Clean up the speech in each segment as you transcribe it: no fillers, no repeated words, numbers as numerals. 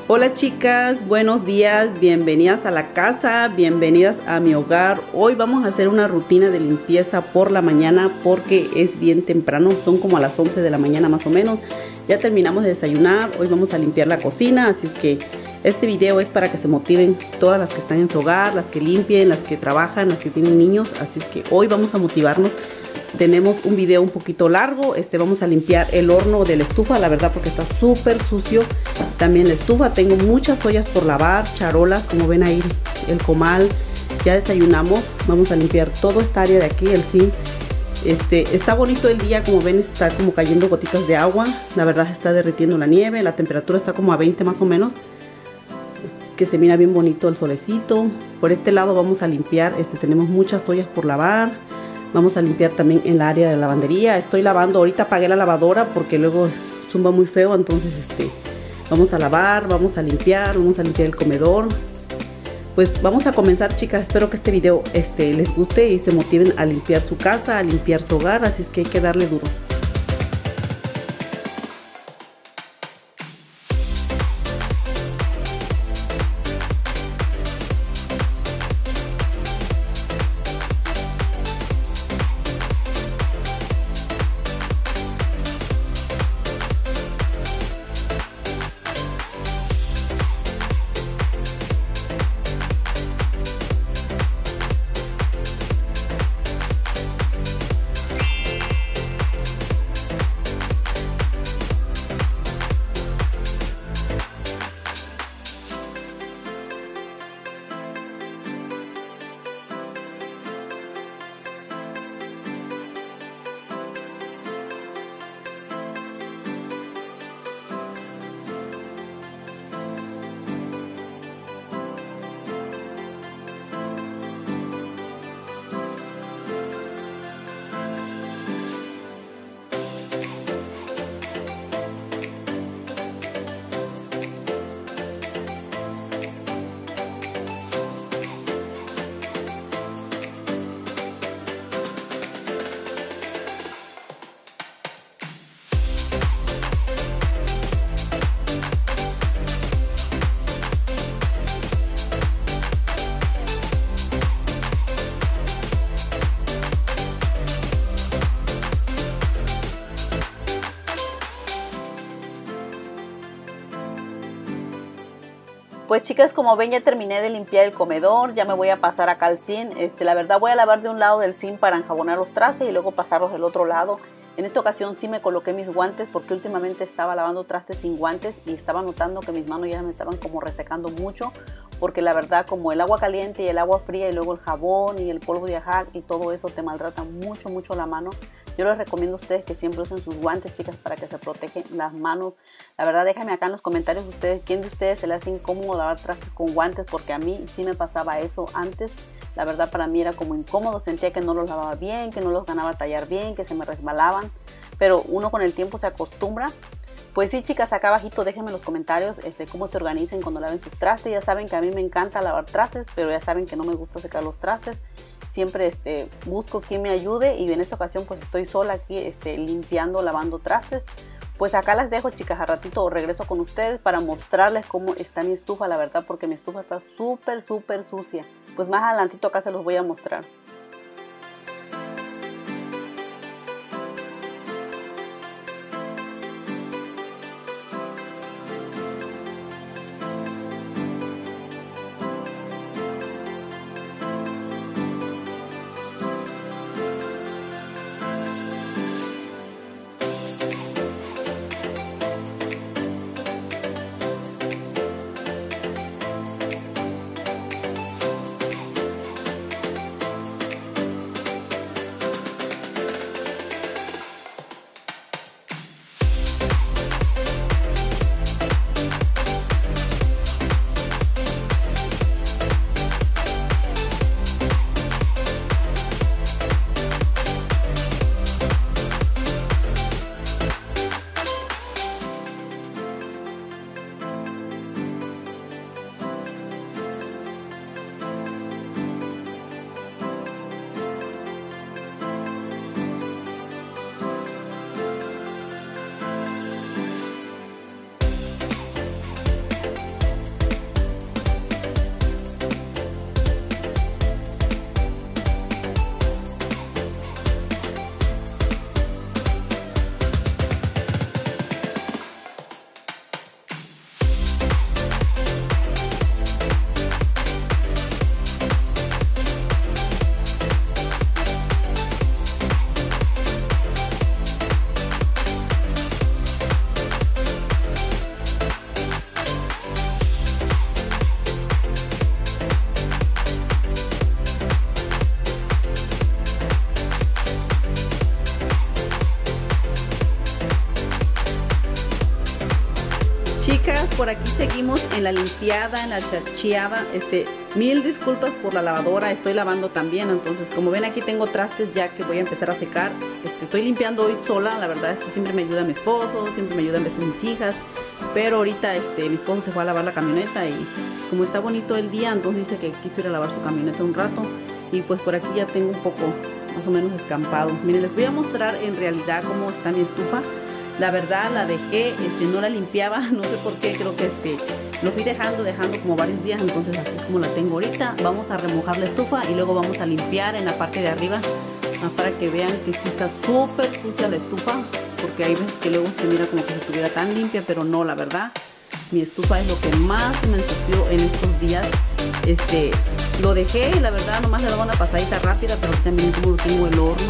Hola chicas, buenos días, bienvenidas a la casa, bienvenidas a mi hogar. Hoy vamos a hacer una rutina de limpieza por la mañana porque es bien temprano, son como a las 11 de la mañana más o menos. Ya terminamos de desayunar, hoy vamos a limpiar la cocina, así es que este video es para que se motiven todas las que están en su hogar, las que limpien, las que trabajan, las que tienen niños, así es que hoy vamos a motivarnos. Tenemos un video un poquito largo, vamos a limpiar el horno de la estufa, la verdad porque está súper sucio. También la estufa, tengo muchas ollas por lavar, charolas, como ven ahí, el comal. Ya desayunamos, vamos a limpiar toda esta área de aquí, el zinc. Está bonito el día, como ven, está como cayendo gotitas de agua. La verdad está derritiendo la nieve, la temperatura está como a 20 más o menos. Que se mira bien bonito el solecito. Por este lado vamos a limpiar, tenemos muchas ollas por lavar. Vamos a limpiar también en la área de lavandería. Estoy lavando, ahorita apagué la lavadora porque luego zumba muy feo, entonces vamos a lavar, vamos a limpiar el comedor. Pues vamos a comenzar, chicas. Espero que este video les guste y se motiven a limpiar su casa, a limpiar su hogar, así es que hay que darle duro. Pues chicas, como ven, ya terminé de limpiar el comedor, ya me voy a pasar acá al zinc. La verdad voy a lavar de un lado del zinc para enjabonar los trastes y luego pasarlos del otro lado. En esta ocasión sí me coloqué mis guantes porque últimamente estaba lavando trastes sin guantes y estaba notando que mis manos ya me estaban como resecando mucho, porque la verdad como el agua caliente y el agua fría y luego el jabón y el polvo de ajax y todo eso te maltrata mucho la mano. Yo les recomiendo a ustedes que siempre usen sus guantes, chicas, para que se protejan las manos. La verdad, déjenme acá en los comentarios ustedes, ¿quién de ustedes se le hace incómodo lavar trastes con guantes? Porque a mí sí me pasaba eso antes. La verdad, para mí era como incómodo, sentía que no los lavaba bien, que no los ganaba a tallar bien, que se me resbalaban. Pero uno con el tiempo se acostumbra. Pues sí, chicas, acá abajito déjenme en los comentarios cómo se organicen cuando laven sus trastes. Ya saben que a mí me encanta lavar trastes, pero ya saben que no me gusta secar los trastes. Siempre busco quien me ayude y en esta ocasión pues estoy sola aquí limpiando, lavando trastes. Pues acá las dejo, chicas, a ratito regreso con ustedes para mostrarles cómo está mi estufa, la verdad, porque mi estufa está súper sucia. Pues más adelantito acá se los voy a mostrar. por aquí seguimos en la limpiada, en la charcheada. Mil disculpas por la lavadora, estoy lavando también. Entonces, como ven, aquí tengo trastes ya que voy a empezar a secar. Estoy limpiando hoy sola, la verdad es que siempre me ayuda mi esposo, siempre me ayudan a veces mis hijas. Pero ahorita mi esposo se fue a lavar la camioneta y como está bonito el día, entonces dice que quiso ir a lavar su camioneta un rato. Y pues por aquí ya tengo un poco más o menos escampado. Miren, les voy a mostrar en realidad cómo está mi estufa. La verdad la dejé, no la limpiaba, no sé por qué, creo que lo fui dejando como varios días, entonces así es como la tengo ahorita. Vamos a remojar la estufa y luego vamos a limpiar en la parte de arriba, para que vean que sí está súper sucia la estufa, porque hay veces que luego se mira como que si estuviera tan limpia, pero no, la verdad, mi estufa es lo que más se me ensució en estos días. Lo dejé y la verdad nomás le daba una pasadita rápida, pero también como lo tengo el horno.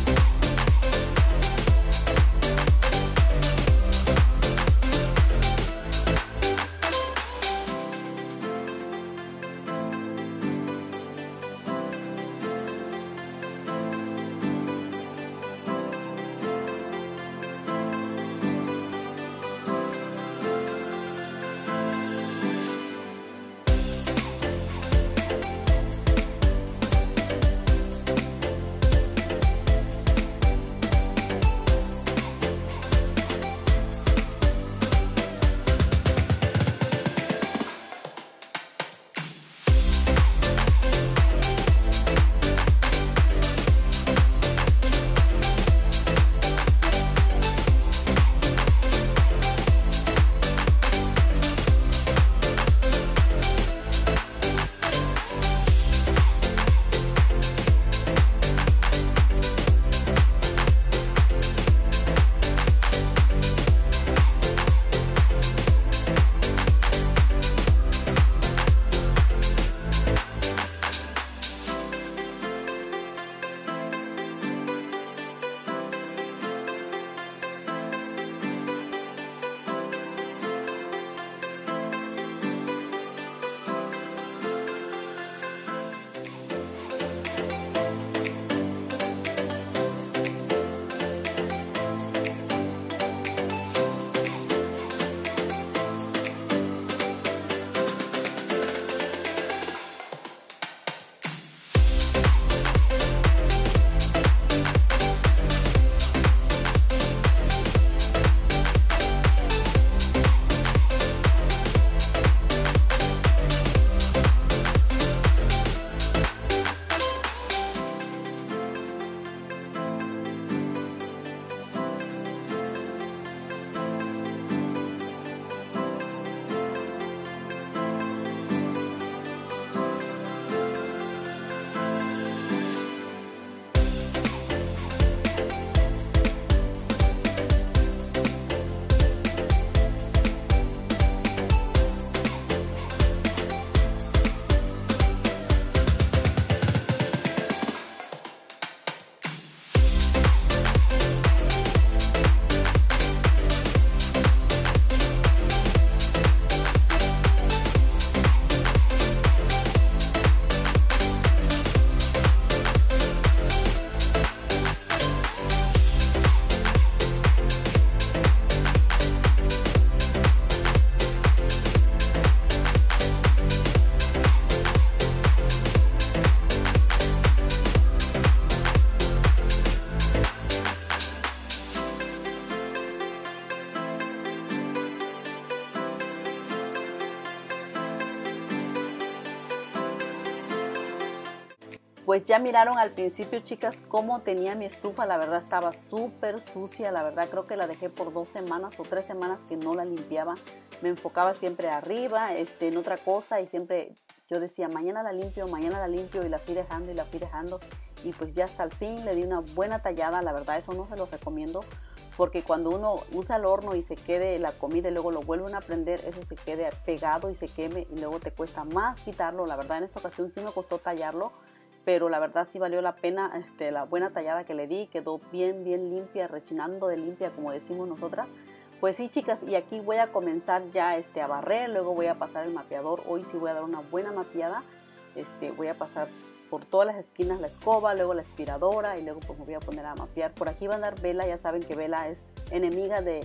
Pues ya miraron al principio, chicas, cómo tenía mi estufa. La verdad estaba súper sucia. La verdad creo que la dejé por 2 semanas o 3 semanas que no la limpiaba. Me enfocaba siempre arriba, en otra cosa, y siempre yo decía, mañana la limpio, y la fui dejando y la fui dejando. Y pues ya hasta el fin le di una buena tallada. La verdad eso no se lo recomiendo, porque cuando uno usa el horno y se quede la comida y luego lo vuelven a prender, eso se quede pegado y se queme y luego te cuesta más quitarlo. La verdad en esta ocasión sí me costó tallarlo, pero la verdad sí valió la pena la buena tallada que le di. Quedó bien limpia, rechinando de limpia, como decimos nosotras. Pues sí, chicas, y aquí voy a comenzar ya a barrer, luego voy a pasar el mapeador. Hoy sí voy a dar una buena mapeada. Voy a pasar por todas las esquinas la escoba, luego la aspiradora, y luego pues me voy a poner a mapear. Por aquí va a andar Vela. Ya saben que Vela es enemiga de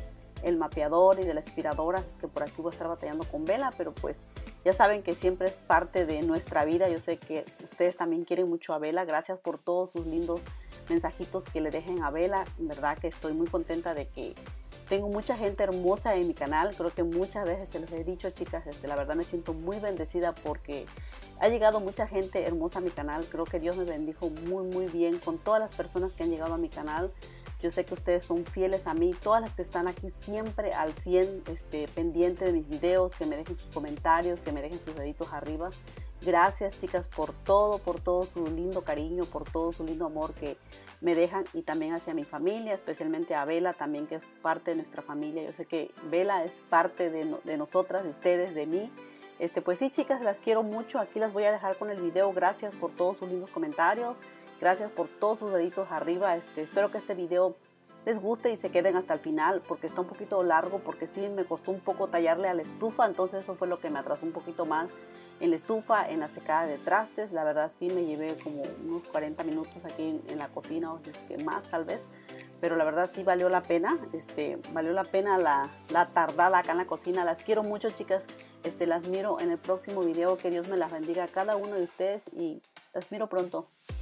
el mapeador y de la aspiradora, así que por aquí voy a estar batallando con Vela, pero pues ya saben que siempre es parte de nuestra vida. Yo sé que ustedes también quieren mucho a Vela. Gracias por todos sus lindos mensajitos que le dejen a Vela. En verdad que estoy muy contenta de que tengo mucha gente hermosa en mi canal. Creo que muchas veces se los he dicho, chicas, la verdad me siento muy bendecida porque ha llegado mucha gente hermosa a mi canal. Creo que Dios me bendijo muy bien con todas las personas que han llegado a mi canal. Yo sé que ustedes son fieles a mí, todas las que están aquí siempre al 100, pendiente de mis videos, que me dejen sus comentarios, que me dejen sus deditos arriba. Gracias, chicas, por todo su lindo cariño, por todo su lindo amor que me dejan, y también hacia mi familia, especialmente a Vela también, que es parte de nuestra familia. Yo sé que Vela es parte de nosotras, de ustedes, de mí. Pues sí, chicas, las quiero mucho. Aquí las voy a dejar con el video. Gracias por todos sus lindos comentarios. Gracias por todos sus deditos arriba. Espero que este video les guste y se queden hasta el final, porque está un poquito largo, porque sí me costó un poco tallarle a la estufa, entonces eso fue lo que me atrasó un poquito más en la estufa, en la secada de trastes. La verdad sí me llevé como unos 40 minutos aquí en la cocina, o que más tal vez, pero la verdad sí valió la pena, valió la pena la tardada acá en la cocina. Las quiero mucho, chicas. Las miro en el próximo video. Que Dios me las bendiga a cada uno de ustedes y las miro pronto.